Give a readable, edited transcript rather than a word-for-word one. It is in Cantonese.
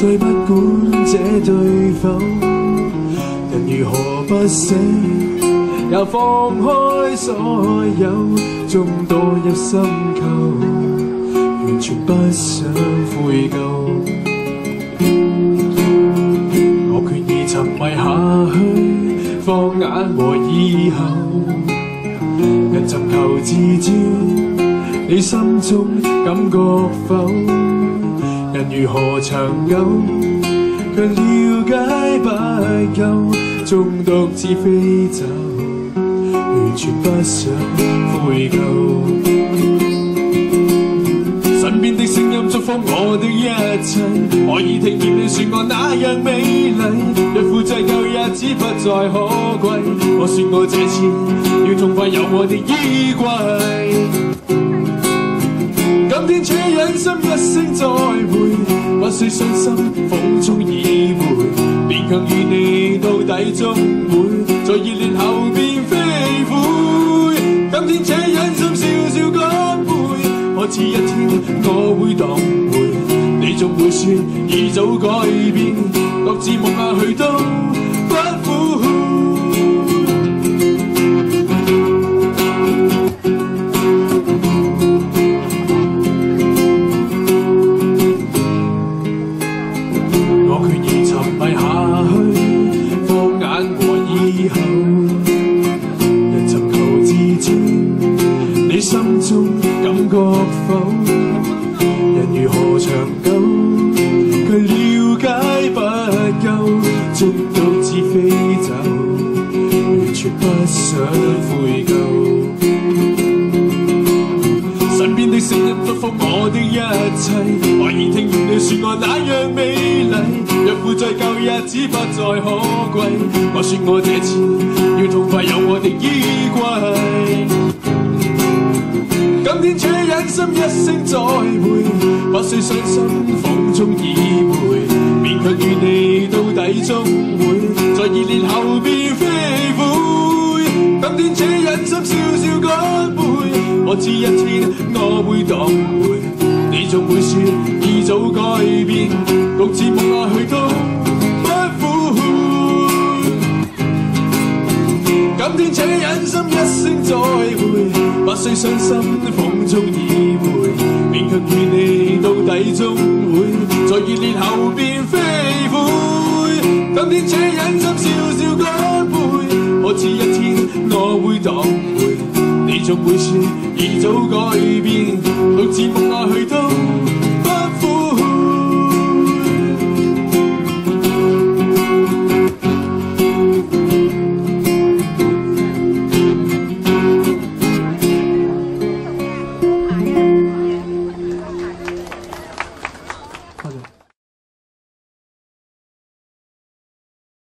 再不管這對否，人如何不死，也放開所有，縱墮入深溝，完全不想悔疚。我決意沉迷下去，放眼和以後，人尋求自知，你心中感覺否？人如何長久，卻了解不夠，縱獨自飛走，完全不想悔疚。身邊的聲音祝福我的一切，可以聽見你說我那樣美麗，若負債舊日子不再可貴，我說我這次要痛快有我的衣櫃。今天且忍心一聲再會，不需傷心風中已回，勉強與你到底終會在熱戀後變飛灰。今天且忍心笑笑乾杯，可知一天我會當回，你總會說已早改變，獨自夢下去都不悔。心中感覺否？人如何長久，卻了解不夠，縱獨自飛走，完全不想悔疚。身邊的聲音祝福我的一切，可以聽見你說我那樣美麗，若負債舊日子不再可貴，我說我這次要痛快有我的衣櫃。今天且忍心一聲再會，不需傷心風中已回，勉強與你到底終會在熱戀後變飛灰。今天且忍心笑笑乾杯，我知一天我會當回，你總會說已早改變，獨自夢下去都不悔。今天且忍心一聲再會，不需傷心風中已回，勉強與你到底終會在熱戀後變飛灰。今天且忍心笑笑乾杯，我知一天我會當回，你總會說已早改變，獨自夢下去都